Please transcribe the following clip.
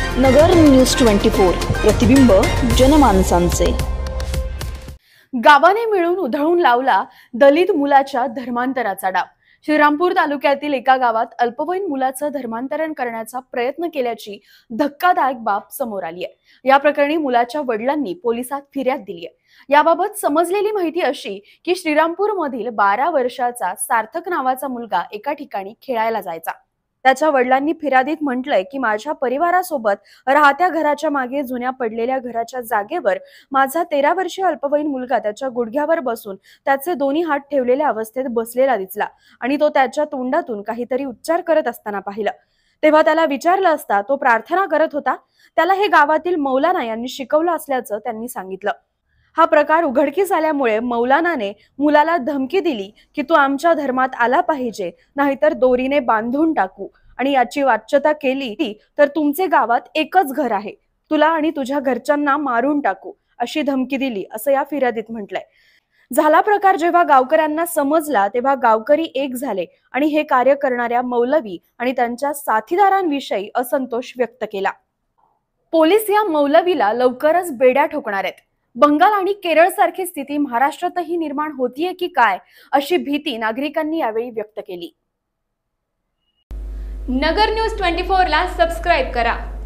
नगर news 24 प्रतिबिंब जनमानसांचे। गावाने मिळून उधळून लावला दलित मुलाच्या धर्मांतराचा डाव। श्रीरामपूर तालुक्यातील एका गावात अल्पवयीन मुलाचं धर्मांतरण करण्याचा प्रयत्न केल्याची धक्कादायक बाब समोर आली आहे। या प्रकरणी मुलाच्या वडिलांनी पोलिसात फिर्याद दिली आहे। याबाबत समजलेली माहिती अशी की श्रीरामपूर मधील 12 वर्षाचा सार्थक नावाचा मुलगा एका ठिकाणी खेळायला जायचा। त्याच्या वडिलांनी फिर्यादीत म्हटलंय की माझ्या परिवारासोबत राहत्या घराच्या मागे जुन्या पडलेल्या घराच्या जागेवर माझा 13 वर्षीय अल्पवयीन मुलगा त्याच्या गुडघ्यावर बसून त्याचे दोन्ही हात ठेवलेल्या अवस्थेत बसलेला दिसला आणि तो त्याच्या तोंडातून काहीतरी उच्चार करत असताना पाहिलं। तेव्हा त्याला विचारलं असता तो प्रार्थना करत होता। त्याला हे गावातील मौलाना यांनी शिकवलं असल्याचं त्यांनी सांगितलं। हा प्रकार उघडकीस आल्यामुळे मौलानाने मुलाला धमकी दिली की तू आमच्या धर्मात आला पाहिजे, नाहीतर दोरीने बांधून टाकू आणि याची वाच्यता केली तर तुमचे गावात एकच घर आहे, तुला आणि तुझ्या घरच्यांना मारून टाकू अशी धमकी दिली असं या फिर्यादीत म्हटलंय। झाला प्रकार जेव्हा गावकऱ्यांना समजला तेव्हा गावकरी एक झाले आणि हे कार्य करणाऱ्या मौलवी आणि त्यांच्या साथीदारांविषयी असंतोष व्यक्त केला। पोलीस या मौलवीला लवकरच बेड्या ठोकणार आहेत। बंगाल आणि केरळ सारखी स्थिती महाराष्ट्रातही निर्माण होतीये की काय अशी भीती नागरिकांनी यावेळी व्यक्त केली। नगर न्यूज 24 ला सबस्क्राइब करा।